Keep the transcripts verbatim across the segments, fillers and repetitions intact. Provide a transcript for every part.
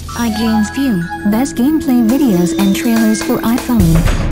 iGames View, best gameplay videos and trailers for iPhone.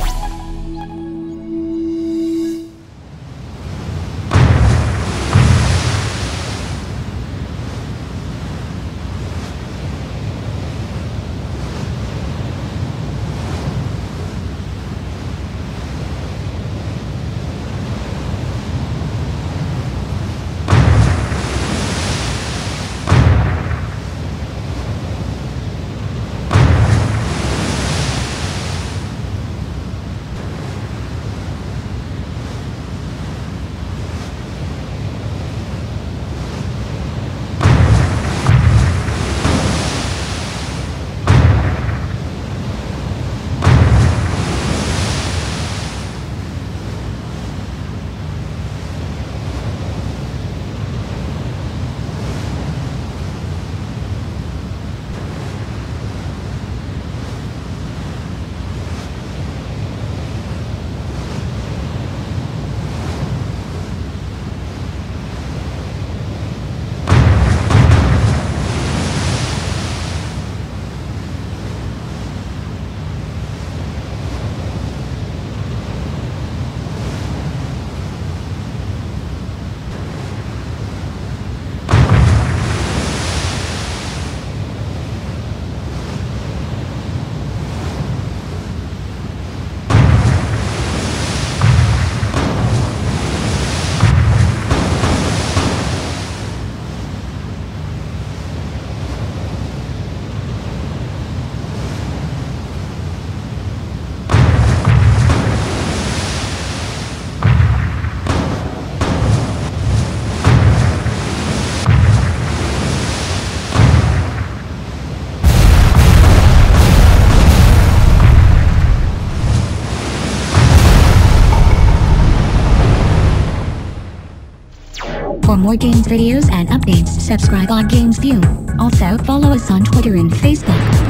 For more games videos and updates, subscribe on Games View. Also follow us on Twitter and Facebook.